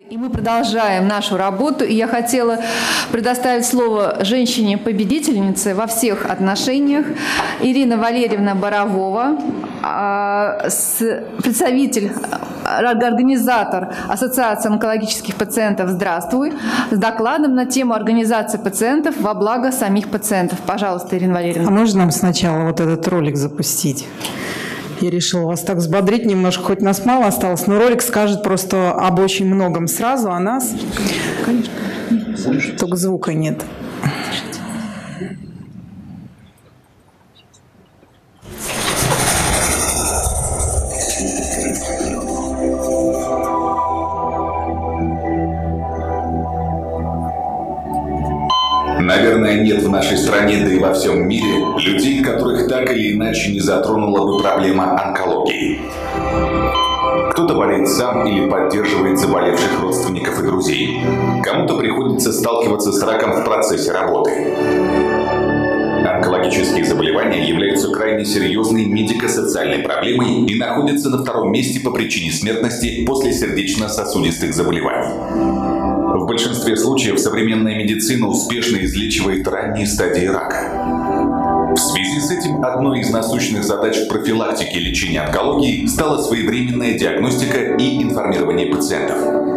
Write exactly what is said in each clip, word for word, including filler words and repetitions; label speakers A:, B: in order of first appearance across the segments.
A: И мы продолжаем нашу работу. И я хотела предоставить слово женщине-победительнице во всех отношениях. Ирина Валерьевна Боровова, представитель, организатор Ассоциации онкологических пациентов «Здравствуй», с докладом на тему организации пациентов во благо самих пациентов. Пожалуйста, Ирина Валерьевна.
B: А можно нам сначала вот этот ролик запустить? Я решила вас так взбодрить немножко, хоть нас мало осталось, но ролик скажет просто об очень многом сразу, о нас. Конечно. Только звука нет.
C: Наверное, нет в нашей стране, да и во всем мире, людей, которых так или иначе не затронула бы проблема онкологии. Кто-то болеет сам или поддерживает заболевших родственников и друзей. Кому-то приходится сталкиваться с раком в процессе работы. Онкологические заболевания являются крайне серьезной медико-социальной проблемой и находятся на втором месте по причине смертности после сердечно-сосудистых заболеваний. В большинстве случаев современная медицина успешно излечивает ранние стадии рака. В связи с этим одной из насущных задач в профилактике и лечении онкологии стала своевременная диагностика и информирование пациентов.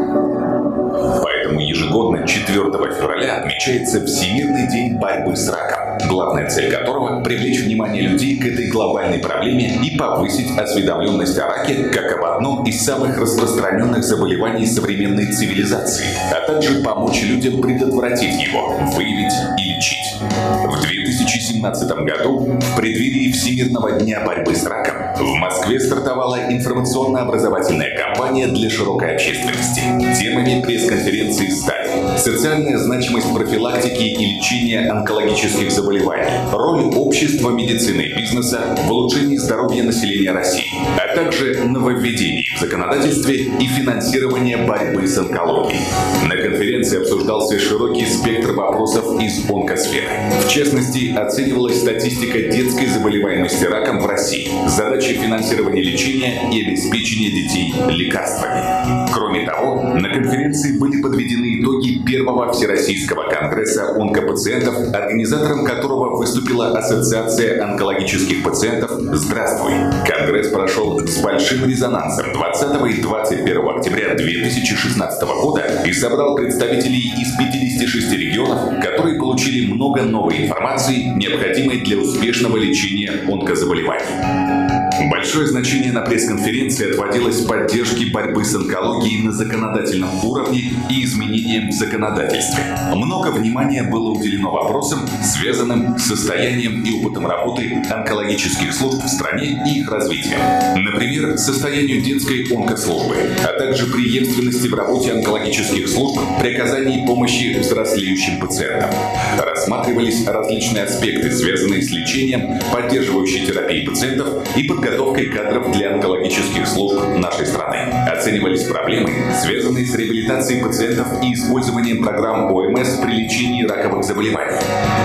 C: Поэтому ежегодно четвёртого февраля отмечается Всемирный день борьбы с раком, главная цель которого – привлечь внимание людей к этой глобальной проблеме и повысить осведомленность о раке как об одном из самых распространенных заболеваний современной цивилизации, а также помочь людям предотвратить его, выявить и лечить. В две тысячи семнадцатом году, в преддверии Всемирного дня борьбы с раком, в Москве стартовала информационно-образовательная кампания для широкой общественности. Темами пресс-конференции стали социальная значимость профилактики и лечения онкологических заболеваний, роль общества, медицины и бизнеса в улучшении здоровья населения России, а также нововведений в законодательстве и финансирование борьбы с онкологией. На конференции обсуждался широкий спектр вопросов из онкосферы. В частности, оценивалась статистика детской заболеваемости раком в России, задачи финансирования лечения и обеспечения детей лекарствами. Кроме того, на конференции были подведены итоги первого Всероссийского конгресса онкопациентов, организатором которого выступила Ассоциация онкологических пациентов «Здравствуй». Конгресс прошел с большим резонансом двадцатого и двадцать первого октября две тысячи шестнадцатого года и собрал представителей из пятидесяти шести регионов, которые получили много новой информации, необходимой для успешного лечения онкозаболеваний. Большое значение на пресс-конференции отводилось поддержке борьбы с онкологией на законодательном уровне и изменениям в законодательстве. Много внимания было уделено вопросам, связанным с состоянием и опытом работы онкологических служб в стране и их развитием. Например, состоянию детской онкослужбы, а также преемственности в работе онкологических служб при оказании помощи взрослеющим пациентам. Рассматривались различные аспекты, связанные с лечением, поддерживающей терапией пациентов и подготовкой кадров для онкологических служб нашей страны. Оценивались проблемы, связанные с реабилитацией пациентов и использованием программ ОМС при лечении раковых заболеваний.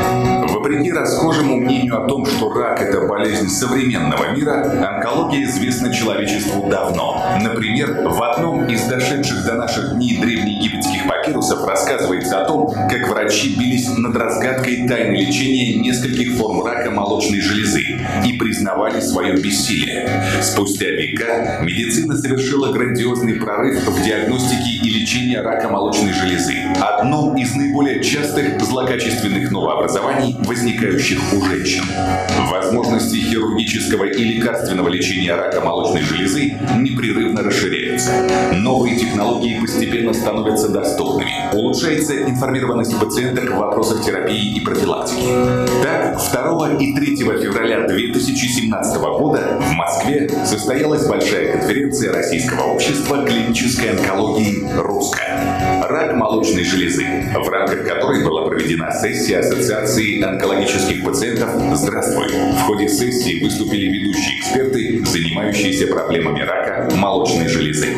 C: Вопреки расхожему мнению о том, что рак – это болезнь современного мира, онкология известна человечеству давно. Например, в одном из дошедших до наших дней древнеегипетских папирусов рассказывается о том, как врачи бились над разгадкой тайны лечения нескольких форм рака молочной железы и признавали свое бессилие. Спустя века медицина совершила грандиозный прорыв в диагностике и лечении рака молочной железы, одном из наиболее частых злокачественных новообразований, возникающих у женщин. Возможности хирургического и лекарственного лечения рака молочной железы непрерывно расширяются. Новые технологии постепенно становятся доступными. Улучшается информированность пациенток в вопросах терапии и профилактики. Так, второго и третьего февраля две тысячи семнадцатого года в Москве состоялась большая конференция Российского общества клинической онкологии «Русская». Рак молочной железы, в рамках которой была проведена сессия Ассоциации онкологических пациентов «Здравствуй». В ходе сессии выступили ведущие эксперты, занимающиеся проблемами рака молочной железы.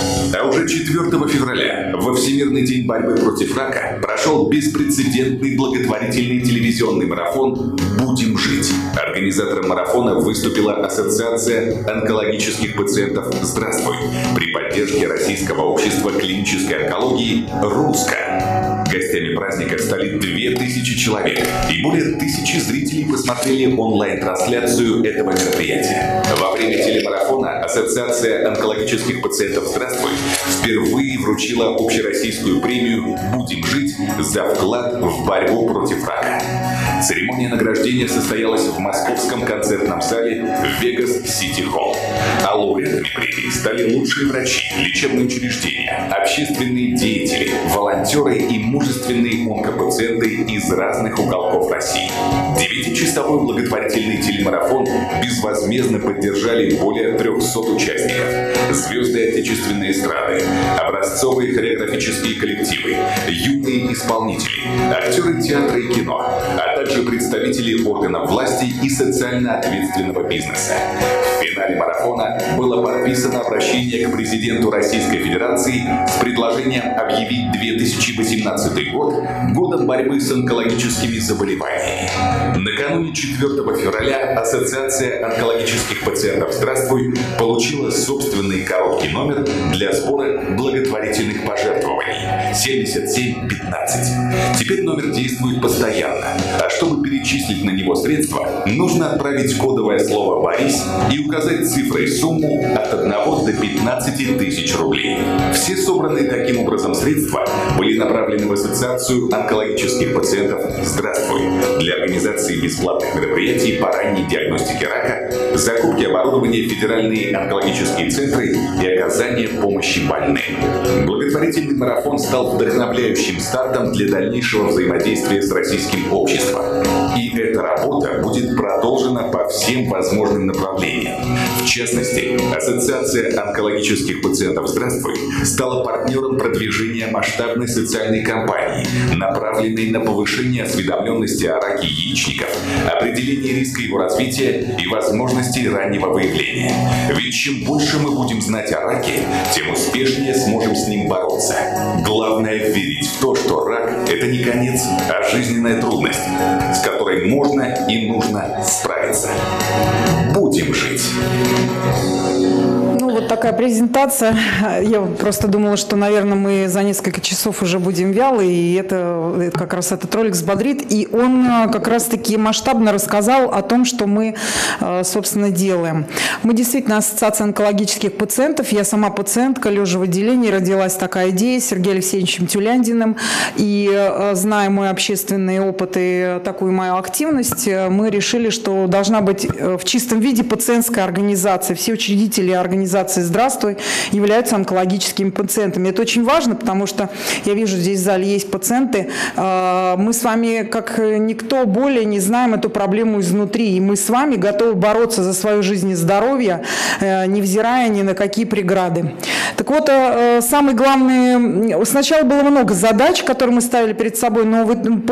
C: А уже четвёртого февраля, во Всемирный день борьбы против рака, прошел беспрецедентный благотворительный телевизионный марафон «Будем жить». Организатором марафона выступила Ассоциация онкологических пациентов «Здравствуй» при поддержке Российского общества клинической онкологии «РУСКО». Гостями праздника стали две тысячи человек, и более тысячи зрителей посмотрели онлайн-трансляцию этого мероприятия. Во время телемарафона Ассоциация онкологических пациентов «Здравствуй» впервые вручила общероссийскую премию «Будем жить» за вклад в борьбу против рака. Церемония награждения состоялась в московском концертном зале Vegas City Hall. А лауреатами премии стали лучшие врачи, лечебные учреждения, общественные деятели, волонтеры и мужественные онкопациенты из разных уголков России. Девятичасовой благотворительный телемарафон безвозмездно поддержали более трехсот участников. Звезды отечественной эстрады, образцовые хореографические коллективы, юные исполнители, актеры театра и кино, а также представители органов власти и социально ответственного бизнеса. В финале марафона было подписано обращение к президенту Российской Федерации с предложением объявить две тысячи восемнадцатый год годом борьбы с онкологическими заболеваниями. Накануне четвёртого февраля Ассоциация онкологических пациентов «Здравствуй» получила собственный короткий номер для сбора благотворительных пожертвований семьдесят семь пятнадцать. Теперь номер действует постоянно, а чтобы перечислить на него средства, нужно отправить кодовое слово «Борис» и указать цифрой сумму от одного до пятнадцати тысяч рублей. Все собранные таким образом средства были направлены в Ассоциацию онкологических пациентов «Здравствуй» для организации бесплатных мероприятий по ранней диагностике рака, закупки оборудования в федеральные онкологические центры и оказания помощи больным. Благотворительный марафон стал вдохновляющим стартом для дальнейшего взаимодействия с российским обществом. И эта работа будет продолжена по всем возможным направлениям. В частности, Ассоциация онкологических пациентов «Здравствуй» стала партнером продвижения масштабной социальной кампании, направленной на повышение осведомленности о раке яичников, определение риска его развития и возможностей раннего выявления. Ведь чем больше мы будем знать о раке, тем успешнее сможем с ним бороться. Главное — верить в то, что рак — это не конец, а жизненная трудность, с которой можно и нужно справиться. Будем жить.
B: Ну, вот такая презентация. Я просто думала, что, наверное, мы за несколько часов уже будем вялы, и это как раз этот ролик взбодрит. И он как раз-таки масштабно рассказал о том, что мы, собственно, делаем. Мы действительно Ассоциация онкологических пациентов. Я сама пациентка, лежа в отделении, родилась такая идея с Сергеем Алексеевичем Тюляндиным. И, зная мой общественный опыт и такую мою активность, мы решили, что должна быть в чистом виде пациентская организация. Все учредители организации «Здравствуй» являются онкологическими пациентами. Это очень важно, потому что я вижу, здесь в зале есть пациенты. Мы с вами, как никто более, не знаем эту проблему изнутри. И мы с вами готовы бороться за свою жизнь и здоровье, невзирая ни на какие преграды. Так вот, самый главный... Сначала было много задач, которые мы ставили перед собой, но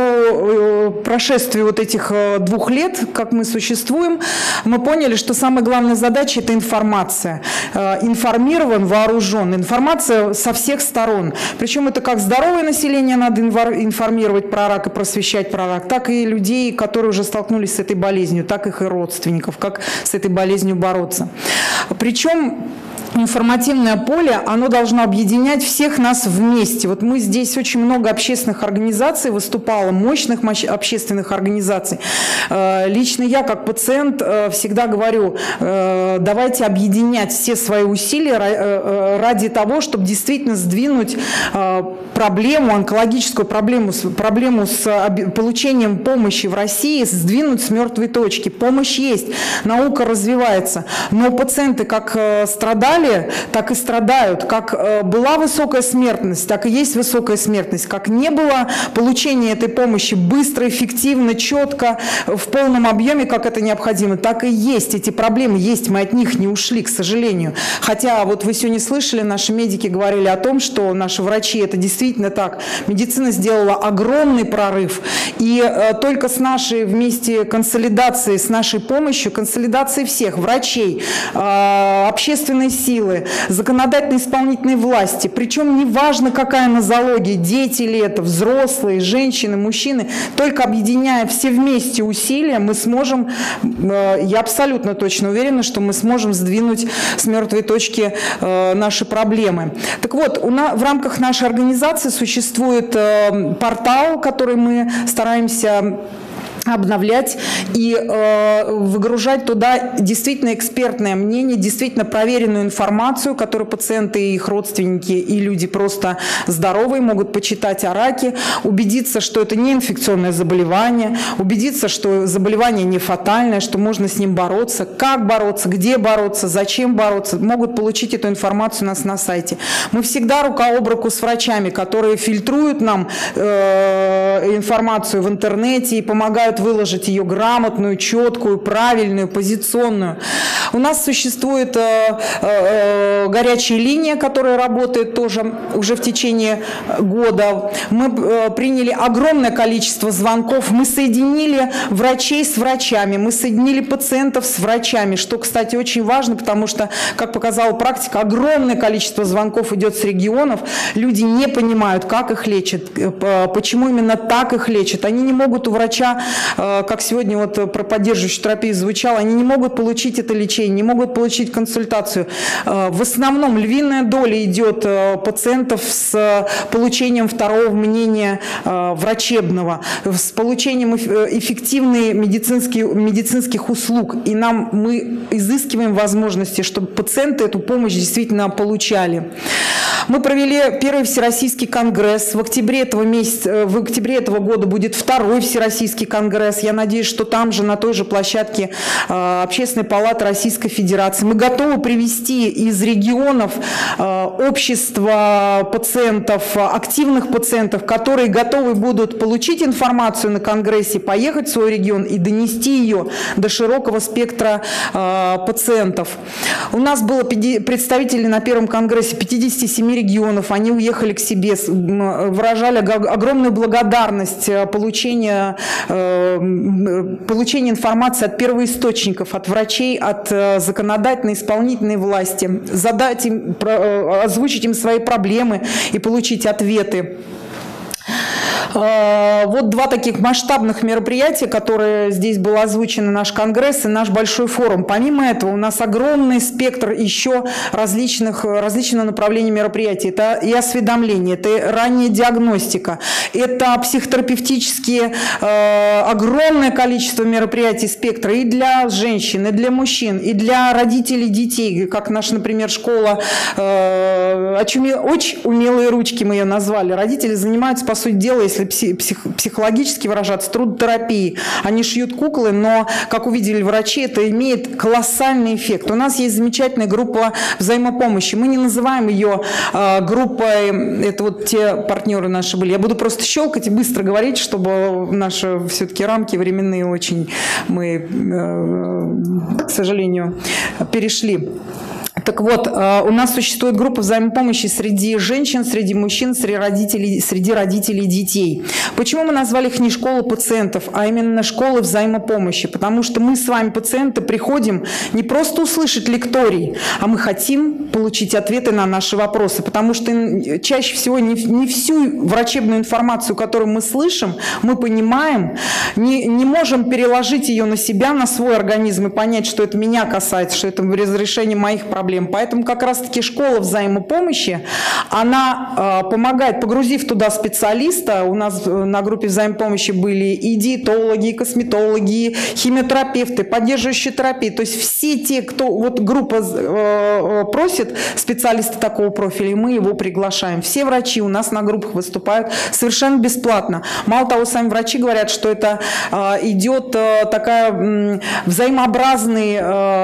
B: по прошествии вот этих двух лет, как мы существуем, мы поняли, что самая главная задача – это информация. Информирован, вооружен. Информация со всех сторон. Причем это как здоровое население надо информировать про рак и просвещать про рак, так и людей, которые уже столкнулись с этой болезнью, так их и родственников, как с этой болезнью бороться. Причем информативное поле, оно должно объединять всех нас вместе. Вот мы здесь очень много общественных организаций выступало, мощных общественных организаций. Лично я, как пациент, всегда говорю, давайте объединять все свои усилия ради того, чтобы действительно сдвинуть проблему, онкологическую проблему, проблему с получением помощи в России, сдвинуть с мертвой точки. Помощь есть, наука развивается, но пациенты как страдали, так и страдают. Как была высокая смертность, так и есть высокая смертность. Как не было получения этой помощи быстро, эффективно, четко, в полном объеме, как это необходимо, так и есть. Эти проблемы есть, мы от них не ушли, к сожалению. Хотя, вот вы сегодня слышали, наши медики говорили о том, что наши врачи, это действительно так. Медицина сделала огромный прорыв. И э, только с нашей вместе консолидацией, с нашей помощью, консолидацией всех, врачей, э, общественной сети, силы, законодательной исполнительной власти, причем неважно, какая нозология, дети ли это, взрослые, женщины, мужчины, только объединяя все вместе усилия, мы сможем, я абсолютно точно уверена, что мы сможем сдвинуть с мертвой точки наши проблемы. Так вот, у нас, в рамках нашей организации существует портал, который мы стараемся обновлять и э, выгружать туда действительно экспертное мнение, действительно проверенную информацию, которую пациенты и их родственники и люди просто здоровые могут почитать о раке, убедиться, что это не инфекционное заболевание, убедиться, что заболевание не фатальное, что можно с ним бороться, как бороться, где бороться, зачем бороться, могут получить эту информацию у нас на сайте. Мы всегда рука об руку с врачами, которые фильтруют нам э, информацию в интернете и помогают выложить ее грамотную, четкую, правильную, позиционную. У нас существует э, э, горячая линия, которая работает тоже уже в течение года. Мы э, приняли огромное количество звонков, мы соединили врачей с врачами, мы соединили пациентов с врачами, что, кстати, очень важно, потому что, как показала практика, огромное количество звонков идет с регионов, люди не понимают, как их лечат, почему именно так их лечат. Они не могут у врача, как сегодня вот про поддерживающую терапию звучало, они не могут получить это лечение, не могут получить консультацию. В основном львиная доля идет пациентов с получением второго мнения врачебного, с получением эффективных медицинских, медицинских услуг. И нам, мы изыскиваем возможности, чтобы пациенты эту помощь действительно получали. Мы провели первый всероссийский конгресс. В октябре этого месяца, в октябре этого года будет второй всероссийский конгресс. Я надеюсь, что там же, на той же площадке э, Общественной палаты Российской Федерации, мы готовы привести из регионов э, общество пациентов, активных пациентов, которые готовы будут получить информацию на конгрессе, поехать в свой регион и донести ее до широкого спектра э, пациентов. У нас было представители на первом конгрессе пятидесяти семи регионов, они уехали к себе, выражали огромную благодарность получения, получения информации от первоисточников, от врачей, от законодательной, исполнительной власти, задать им, озвучить им свои проблемы и получить ответы. Вот два таких масштабных мероприятия, которые здесь было озвучено, наш конгресс и наш большой форум. Помимо этого у нас огромный спектр еще различных, различных направлений мероприятий. Это и осведомление, это ранняя диагностика, это психотерапевтические, э, огромное количество мероприятий спектра и для женщин, и для мужчин, и для родителей детей, как наша, например, школа э, «Очень умелые ручки» мы ее назвали. Родители занимаются, по сути дела, если псих, психологически выражаться, трудотерапией. Они шьют куклы, но, как увидели врачи, это имеет колоссальный эффект. У нас есть замечательная группа взаимопомощи. Мы не называем ее э, группой, это вот те партнеры наши были. Я буду просто щелкать и быстро говорить, чтобы наши все-таки рамки временные очень мы, э, к сожалению, перешли. Так вот, у нас существует группа взаимопомощи среди женщин, среди мужчин, среди родителей, среди родителей детей. Почему мы назвали их не школы пациентов, а именно школы взаимопомощи? Потому что мы с вами, пациенты, приходим не просто услышать лекторий, а мы хотим получить ответы на наши вопросы. Потому что чаще всего не, не всю врачебную информацию, которую мы слышим, мы понимаем, не, не можем переложить ее на себя, на свой организм и понять, что это меня касается, что это разрешение моих проблем. Поэтому как раз-таки школа взаимопомощи, она э, помогает, погрузив туда специалиста, у нас на группе взаимопомощи были и диетологи, и косметологи, и химиотерапевты, поддерживающие терапии, то есть все те, кто, вот группа э, просит специалиста такого профиля, и мы его приглашаем. Все врачи у нас на группах выступают совершенно бесплатно. Мало того, сами врачи говорят, что это э, идет э, такая э, взаимообразный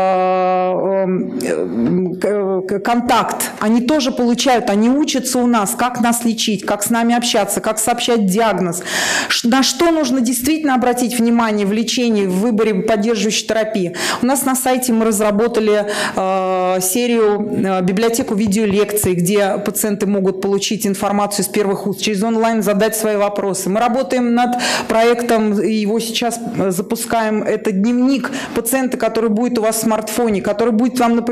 B: э, э, контакт, они тоже получают, они учатся у нас, как нас лечить, как с нами общаться, как сообщать диагноз, на что нужно действительно обратить внимание в лечении, в выборе поддерживающей терапии. У нас на сайте мы разработали э, серию, э, библиотеку видеолекций, где пациенты могут получить информацию с первых уст, через онлайн задать свои вопросы. Мы работаем над проектом, его сейчас запускаем, это дневник пациента, который будет у вас в смартфоне, который будет вам напоминать, когда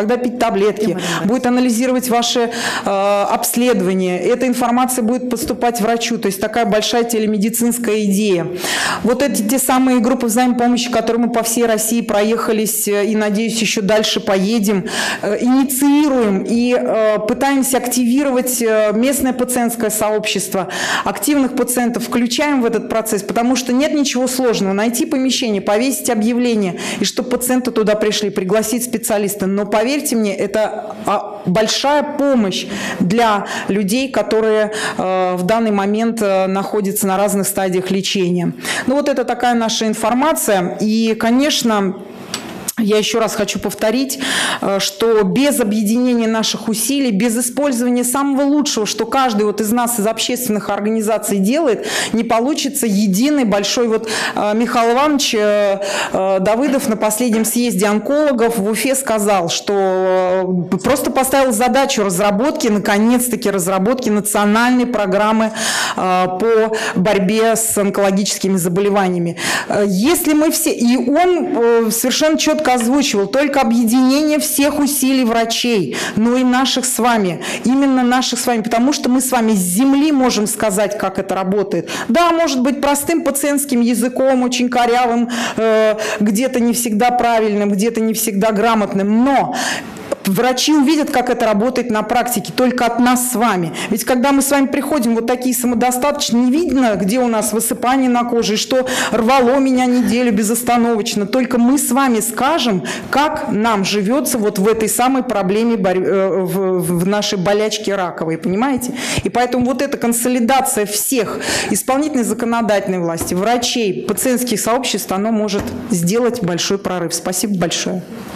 B: когда пить таблетки, будет анализировать ваши э, обследования. Эта информация будет поступать врачу. То есть такая большая телемедицинская идея. Вот эти те самые группы взаимопомощи, которые мы по всей России проехались и, надеюсь, еще дальше поедем, э, инициируем и э, пытаемся активировать местное пациентское сообщество, активных пациентов включаем в этот процесс, потому что нет ничего сложного. Найти помещение, повесить объявление, и чтобы пациенты туда пришли, пригласить специалиста. Но поверьте мне, это большая помощь для людей, которые э, в данный момент э, находятся на разных стадиях лечения. Ну вот это такая наша информация. И, конечно, я еще раз хочу повторить, что без объединения наших усилий, без использования самого лучшего, что каждый вот из нас, из общественных организаций делает, не получится единый большой... Вот Михаил Иванович Давыдов на последнем съезде онкологов в Уфе сказал, что просто поставил задачу разработки, наконец-таки разработки национальной программы по борьбе с онкологическими заболеваниями. Если мы все... И он совершенно четко озвучивал, только объединение всех усилий врачей, но и наших с вами, именно наших с вами, потому что мы с вами с земли можем сказать, как это работает. Да, может быть, простым пациентским языком, очень корявым, э, где-то не всегда правильным, где-то не всегда грамотным, но врачи увидят, как это работает на практике, только от нас с вами. Ведь когда мы с вами приходим вот такие самодостаточные, не видно, где у нас высыпание на коже, и что рвало меня неделю безостановочно. Только мы с вами скажем, как нам живется вот в этой самой проблеме, в, в нашей болячке раковой, понимаете? И поэтому вот эта консолидация всех исполнительной, законодательной власти, врачей, пациентских сообществ, она может сделать большой прорыв. Спасибо большое.